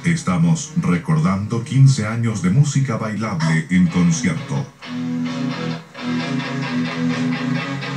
Estamos recordando 15 años de música bailable en concierto.